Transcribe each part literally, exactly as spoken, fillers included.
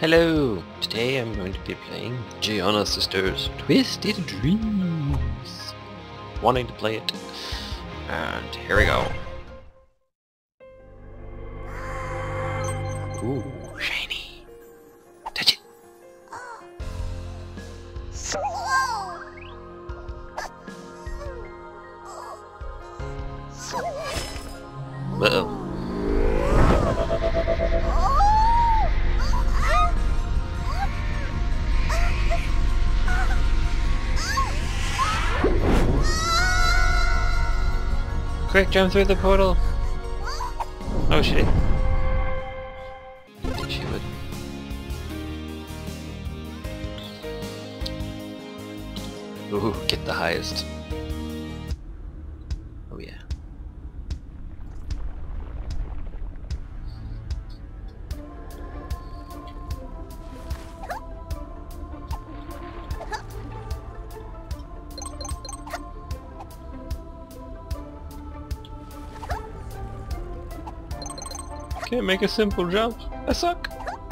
Hello! Today I'm going to be playing Giana Sisters Twisted Dreams. Wanting to play it. And here we go. Ooh, shiny. Touch it. Uh-oh. Quick, jump through the portal! Oh shit. I think she would. Ooh, get the highest. Oh yeah. Can't make a simple jump. I suck.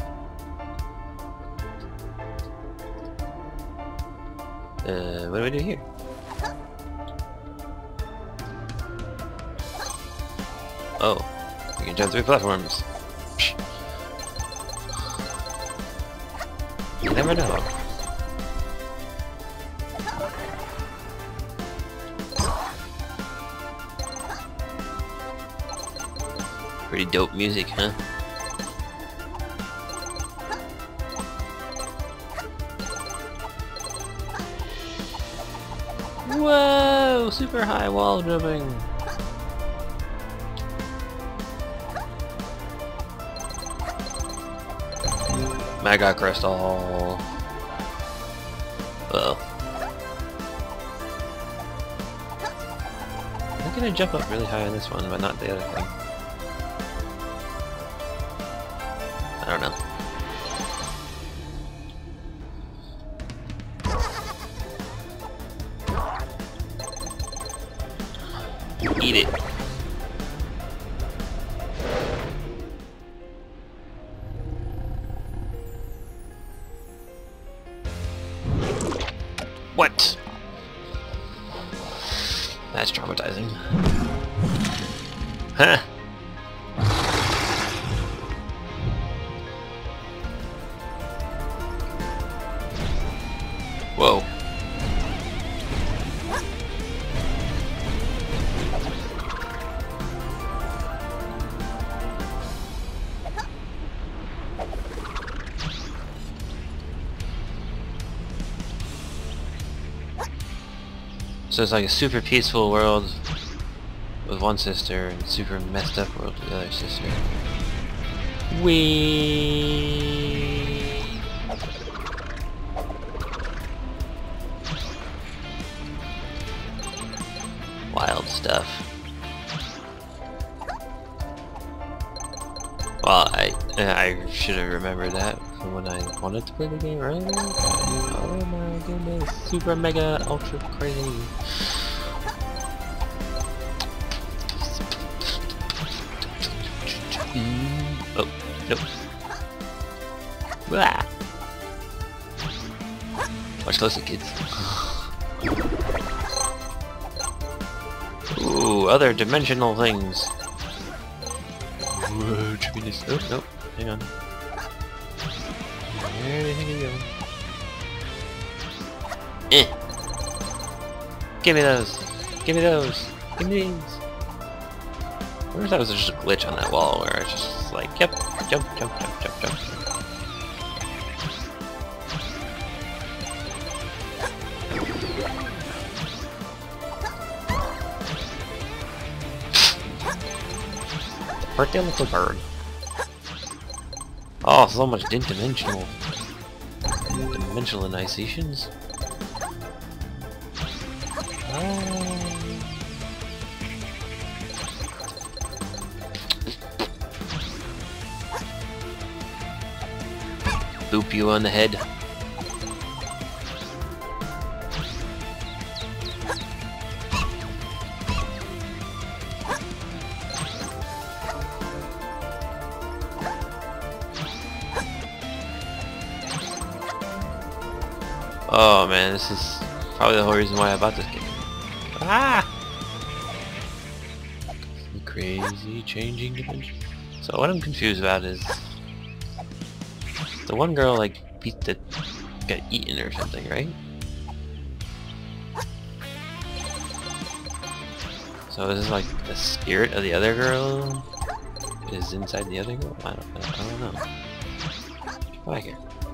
Uh, what do I do here? Oh, you can jump through platforms. Psh. You never know. Pretty dope music, huh? Whoa! Super high wall jumping! Mega Crystal! Uh-oh. I'm gonna jump up really high on this one, but not the other thing. I don't know. Eat it. What? That's traumatizing. Huh? Whoa. So it's like a super peaceful world with one sister and super messed up world with the other sister. Wee. Wild stuff. Well, I I should have remembered that from when I wanted to play the game earlier. Oh my goodness, super mega ultra crazy. Oh, nope. Blah. Watch closely, kids. Ooh, other dimensional things. Whoa, tremendous. Oh, nope. Hang on. Where do you think you're going? Eh. Give me those. Give me those. Give me these. I wonder if that was just a glitch on that wall where it's just like, yep, jump, jump, jump, jump, jump. Pretty little bird. Oh, so much dimensional. Dimensionalizations. Oh. Boop you on the head. Oh man, this is probably the whole reason why I bought this game. Ah! Crazy changing dimension. So what I'm confused about is the one girl like beat the got eaten or something, right? So this is like the spirit of the other girl is inside the other girl? I don't, I don't know. Come back here.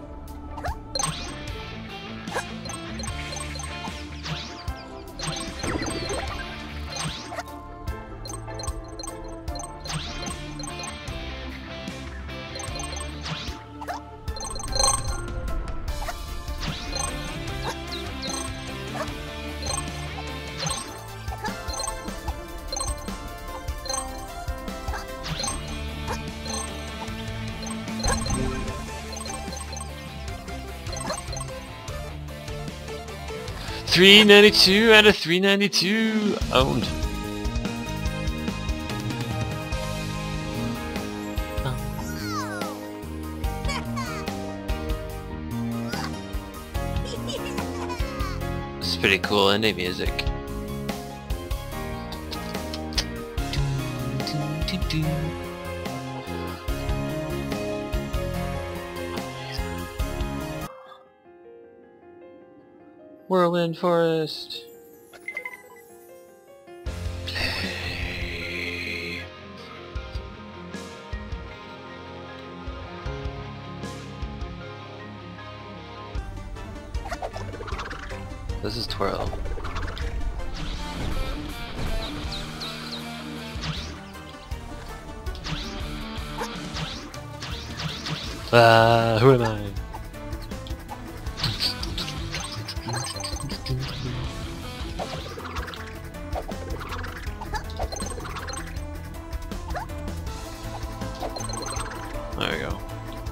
three ninety-two out of three ninety-two owned. It's pretty cool indie music. Whirlwind Forest. Play. This is Twirl. Ah, uh, who am I? There we go.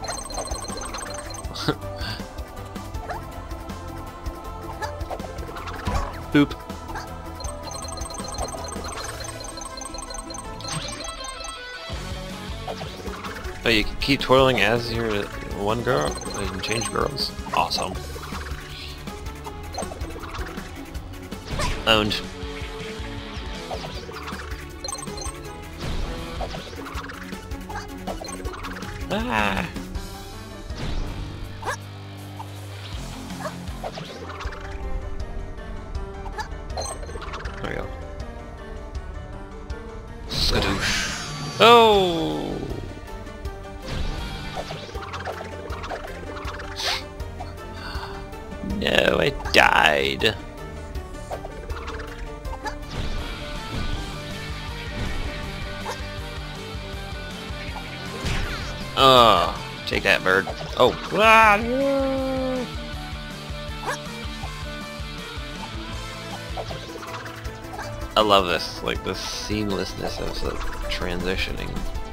Boop. Oh, you can keep twirling as your one girl and change girls. Awesome. Owned. Ah. There we go. Skadoosh. Oh! No, I died. Oh, take that, bird. Oh. Ah, no. I love this, like the seamlessness of the transitioning.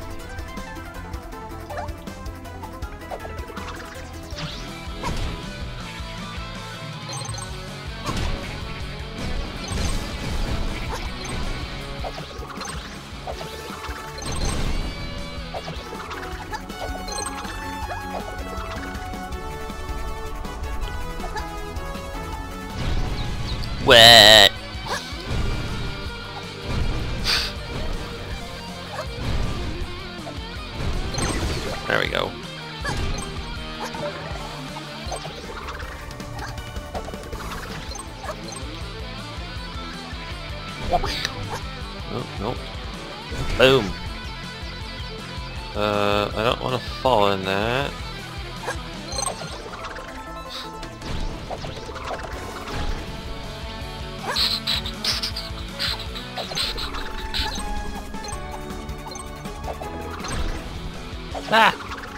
Wet. There we go. Oh, no. Boom. Uh, I don't want to fall in that. Ah!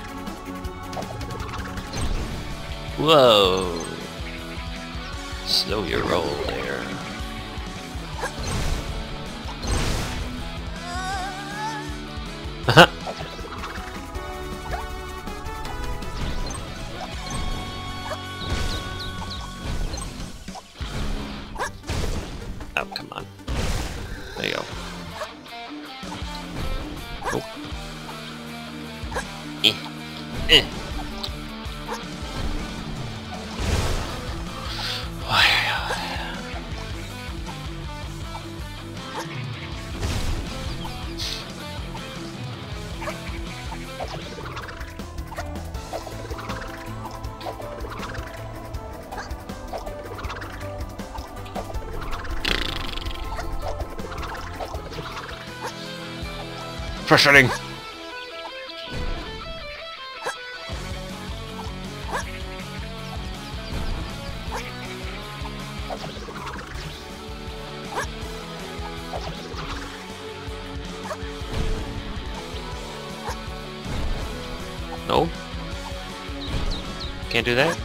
Whoa! Slow your roll there. Oh, come on. There you go. Oh. Eh. Eh. frustrating. No. Can't do that.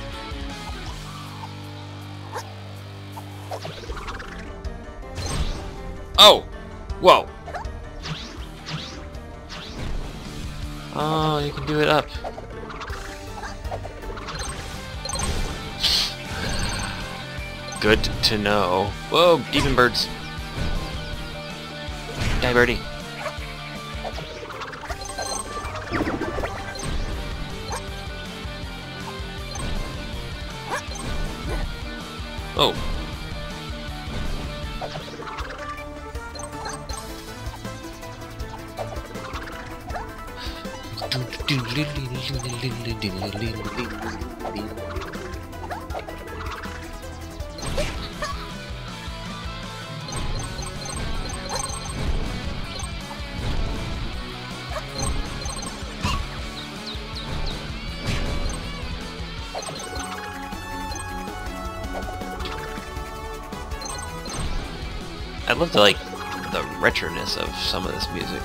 Oh! Whoa! Oh, you can do it up. Good to know. Whoa, demon birds. Die, birdie. Oh. I love the, like, the retroness of some of this music.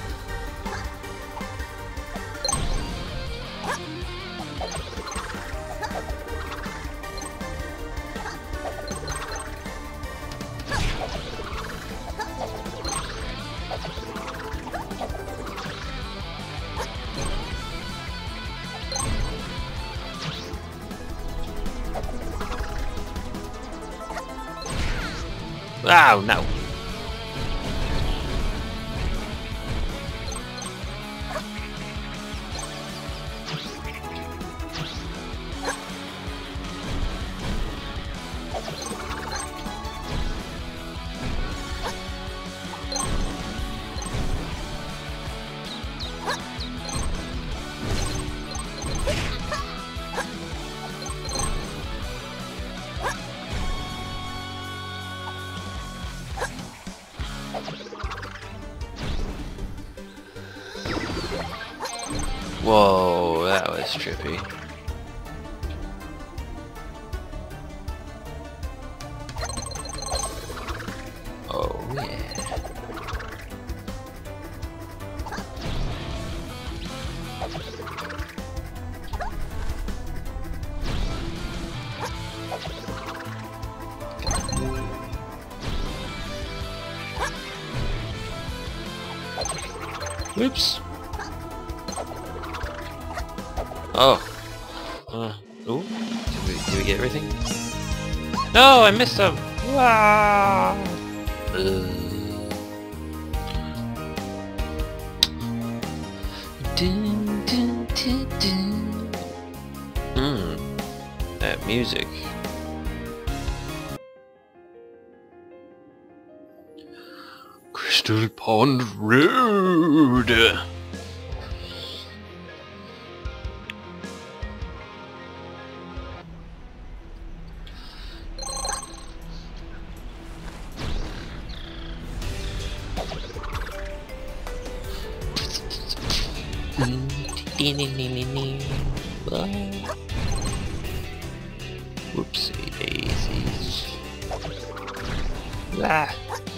Oh, no. Whoa, that was trippy. Oh yeah. Whoops. Oh. Uh, ooh. Did we, did we get everything? No, I missed them. Wow. Uh. Dun, dun, dun, dun. Mm. That music. Crystal Pond Road. Whoopsie daisies. Ah.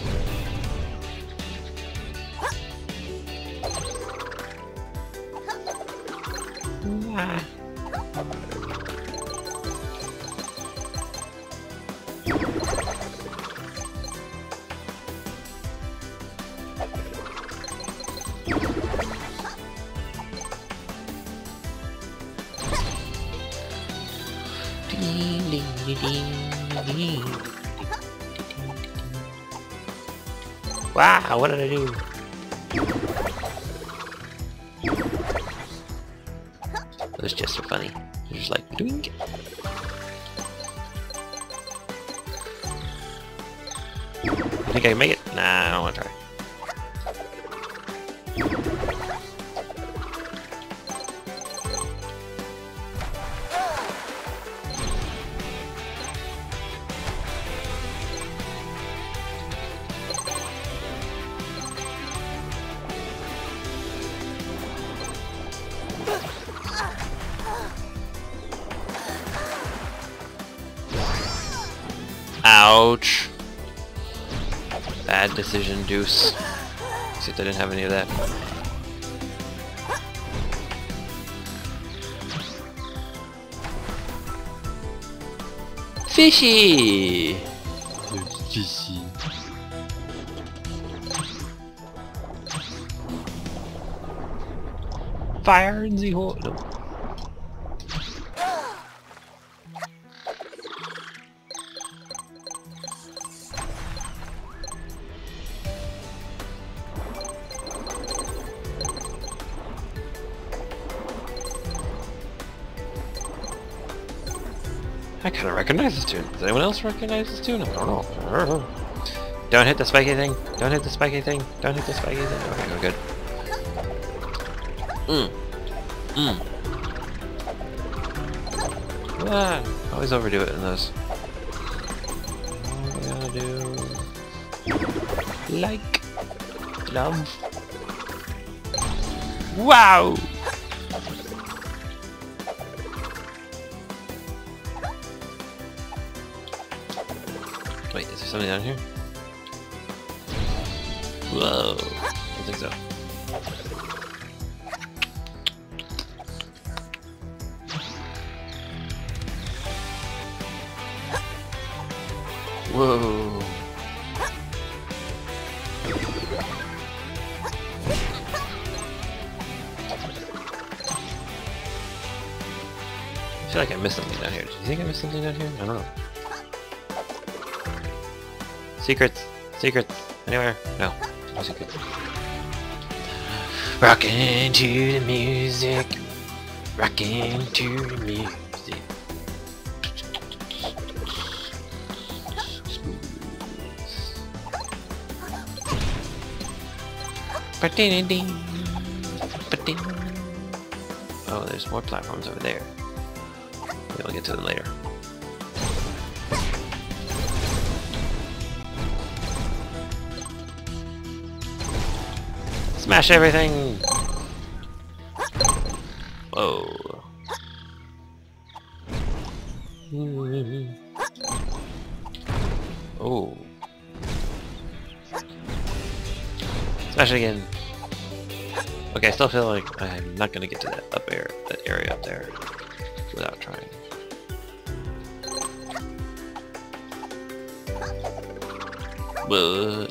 Ah. Wow, what did I do? Those chests are funny. They're just like doing. You think I can make it? Nah, I don't want to try. Ouch. Bad decision, Deuce. See if I didn't have any of that. Fishy! Fishy. Fire in the hole. No. I kind of recognize this tune. Does anyone else recognize this tune? I don't know. I don't know. Don't hit the spiky thing. Don't hit the spiky thing. Don't hit the spiky thing. Okay, we're good. Mmm. Mmm. Ah, always overdo it in those. What are we gonna do? Like. Love. Wow! Wait, is there something down here? Whoa! I don't think so. Whoa! I feel like I missed something down here. Do you think I missed something down here? I don't know. Secrets! Secrets! Anywhere? No. No secrets. Rockin' to the music. Rockin' to the music. Oh, there's more platforms over there. Maybe I'll get to them later. Smash everything! Whoa. Oh. Smash it again. Okay, I still feel like I'm not gonna get to that up air, that area up there without trying. But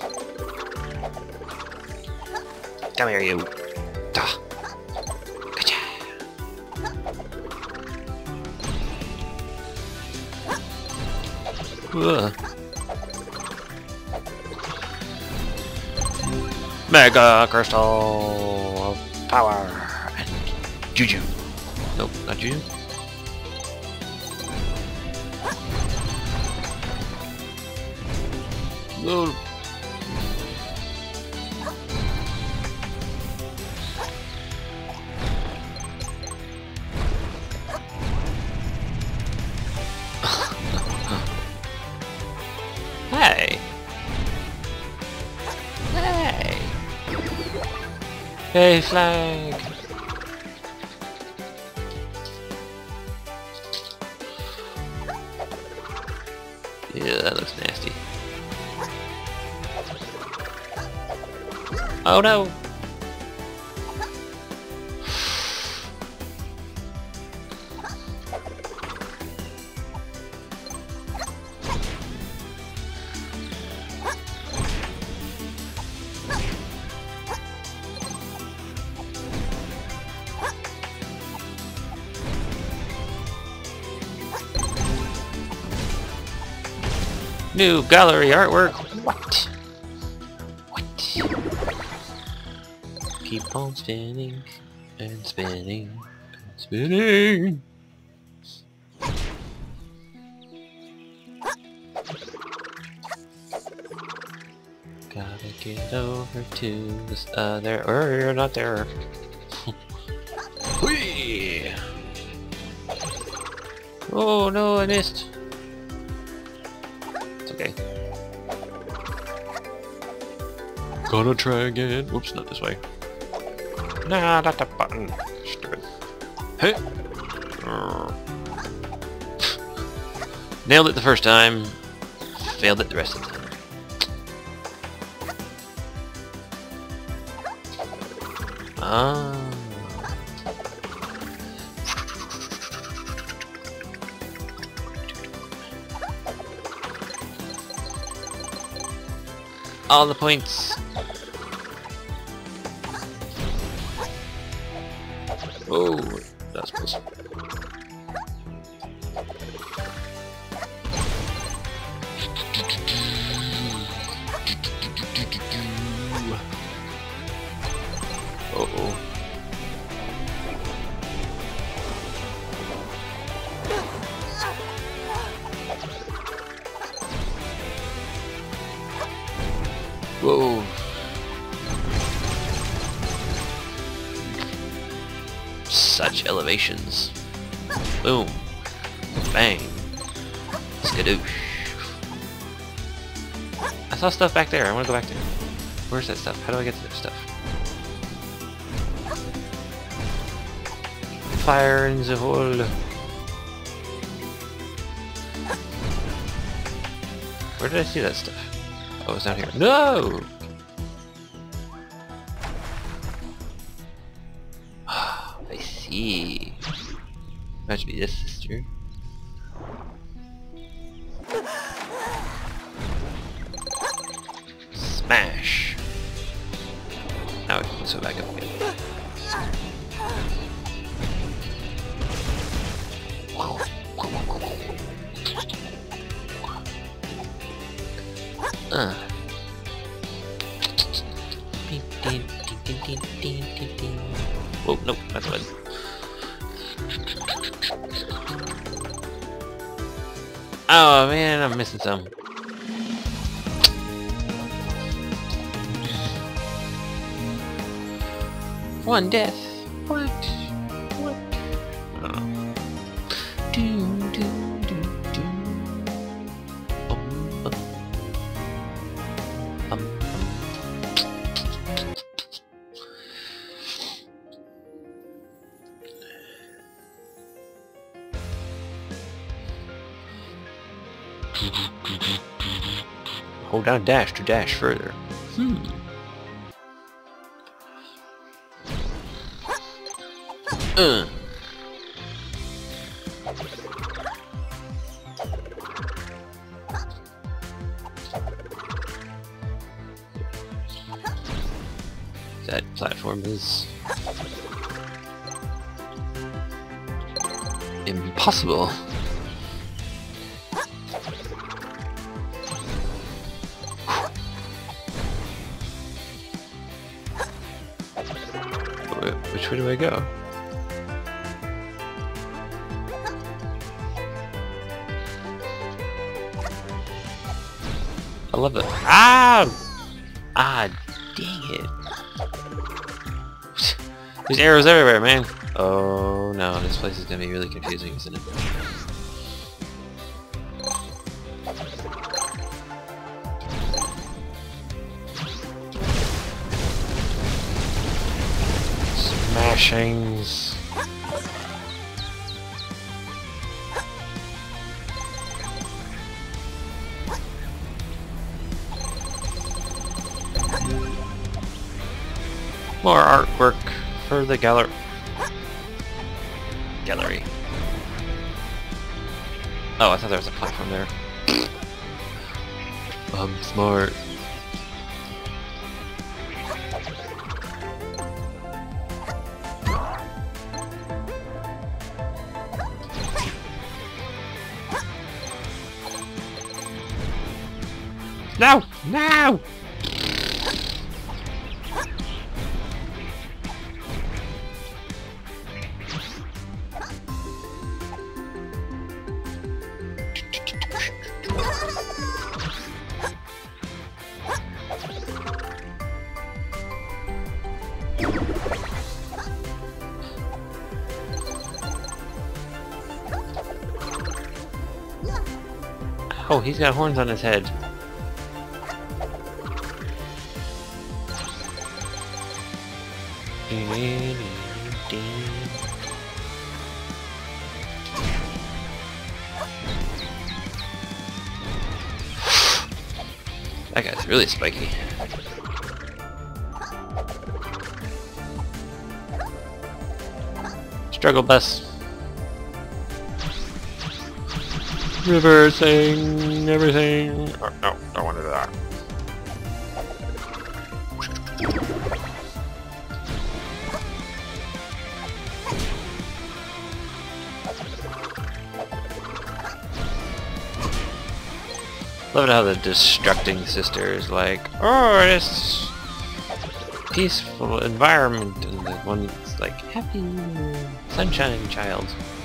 come here, you. Ah. Gotcha. Ugh. Mega Crystal of Power and Juju. Nope, not Juju. No. Hey. Hey. Hey, flag. Yeah, that looks nasty. Oh no! New gallery artwork. What? What? Keep on spinning and spinning and spinning. Gotta get over to this other. Or you're not there. Whee! Oh no, I missed. Okay. Gonna try again. Oops, not this way. Nah, not that button. Stupid. Hey. Nailed it the first time. failed it the rest of the time. Ah. All the points. Oh, that's close. Uh oh. Whoa. Such elevations. Boom. Bang. Skadoosh. I saw stuff back there. I want to go back there. Where's that stuff? How do I get to that stuff? Fire in the hole. Where did I see that stuff? Oh, it's down here. No! I see. That should be this sister. Smash! Now I can go back up again. Uh. Whoa, nope, that's what. Oh man, I'm missing some. One death. What? What? I don't know. Do, do, do, do. Um, um. Um, um. Hold down dash to dash further. Hmm. Uh. That platform is impossible. Which way do I go? I love it. Ah! Ah, dang it. There's arrows everywhere, man. Oh no, this place is gonna be really confusing, isn't it? Smashings. More artwork for the gallery. Gallery. Oh, I thought there was a platform there. I'm smart. No! No! Oh, he's got horns on his head. That guy's really spiky. Struggle bus. Reversing everything. Oh, no, don't want to do that. Love it how the destructing sister is like, oh, this peaceful environment, and the one's like, happy sunshine child.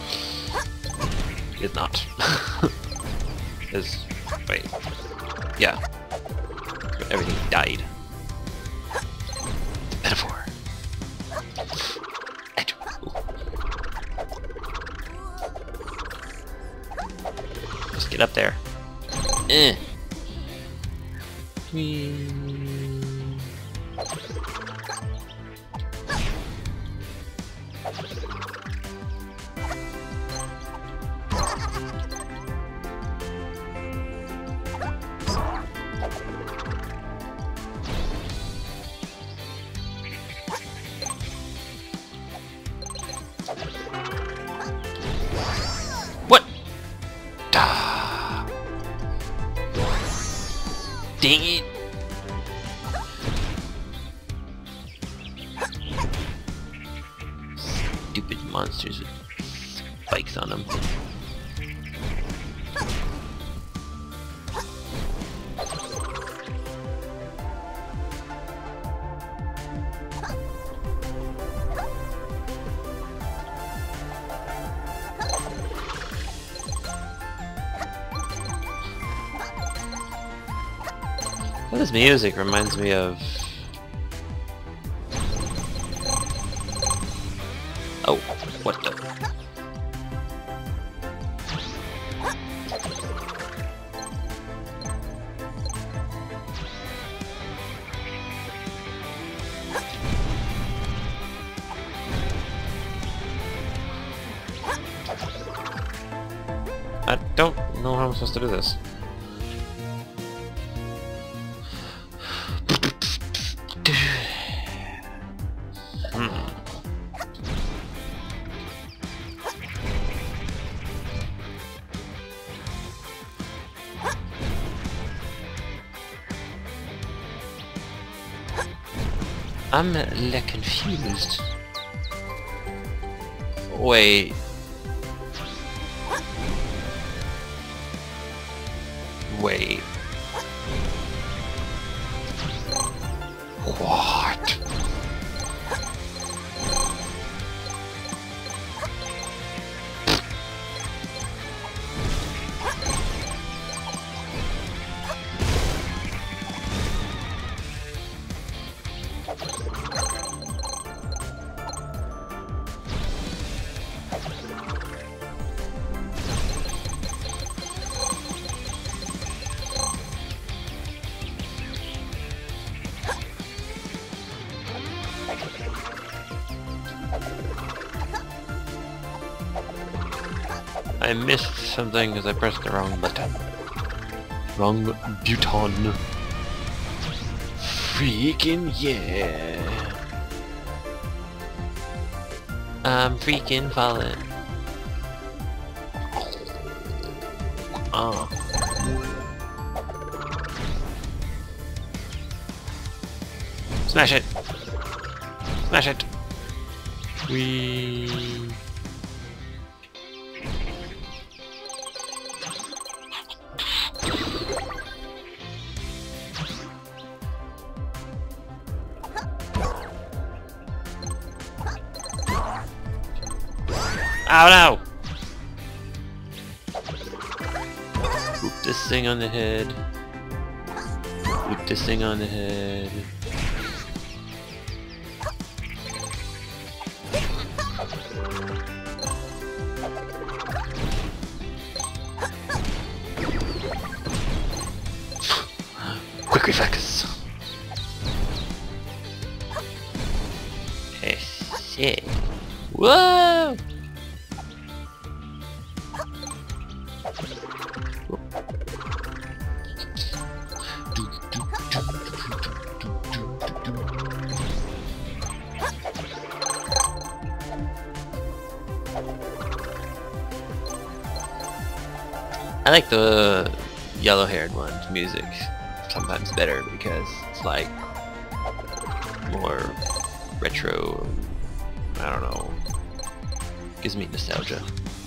Is not. Is wait, yeah, everything died. It's a metaphor. Just get up there. Eh. Whee. What? Ah. Dang it. Stupid monsters with spikes on them. Well, this music reminds me of... Oh, what the... I don't know how I'm supposed to do this. I'm a little confused. Wait. Wait. What? I missed something because I pressed the wrong button. Wrong button. Freaking yeah. I'm freaking falling. Oh. Smash it. Smash it. We. Oh no! Whoop this thing on the head. Whoop this thing on the head. Quick reflex. Eh, shit. Whoa! I like the yellow-haired one's music sometimes better because it's like more retro. I don't know. Gives me nostalgia.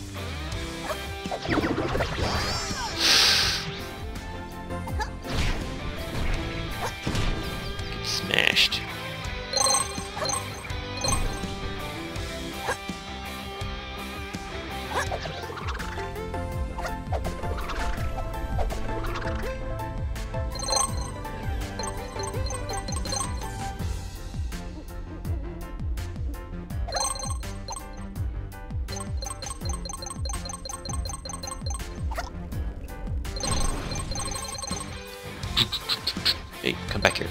Get smashed. Hey, come back here.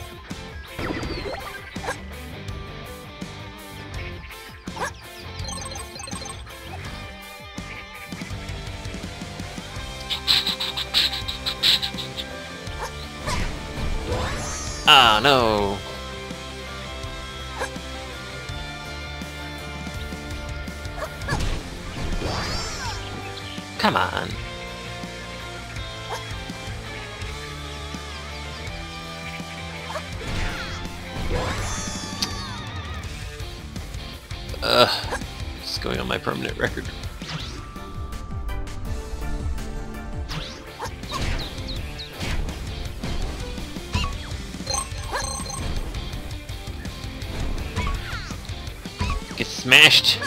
Ah, no. Come on. Ugh, it's going on my permanent record. Get smashed.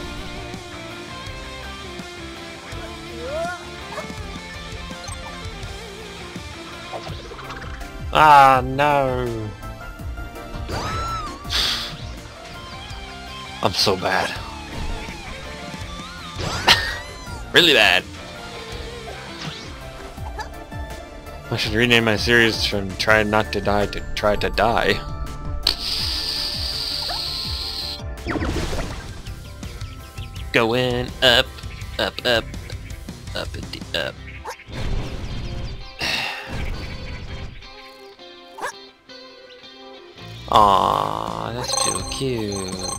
Ah, no. I'm so bad. Really bad. I should rename my series from Try Not to Die to Try to Die. Going up, up, up, up and up. Aww, that's too cute.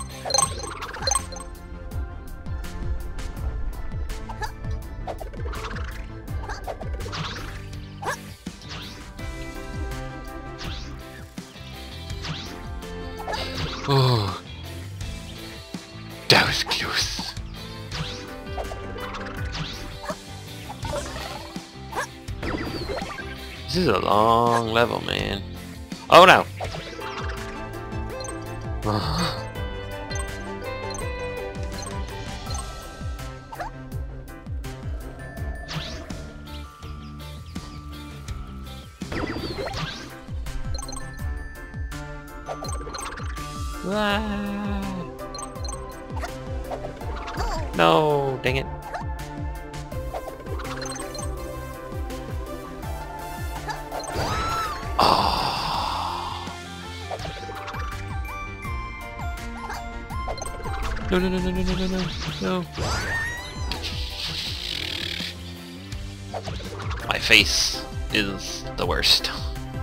Oh, that was close. This is a long level, man. Oh no! No, dang it. Oh. No, no, no, no, no, no, no, no, no. My face is the worst.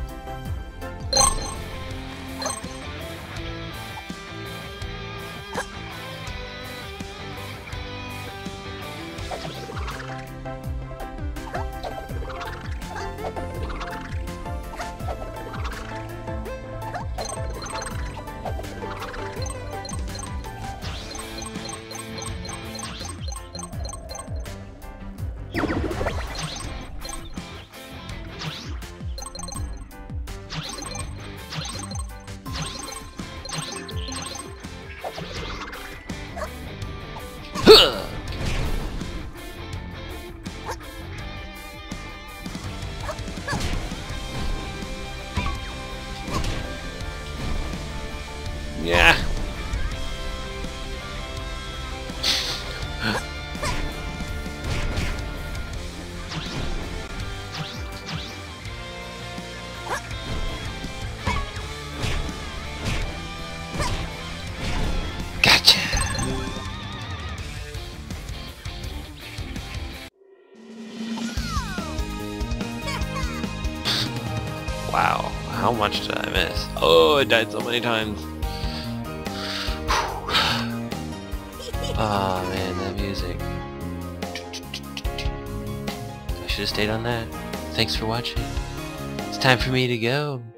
Yeah. Gotcha. Wow, how much did I miss? Oh, I died so many times. Ah, oh, man, that music. I should have stayed on that. Thanks for watching. It's time for me to go.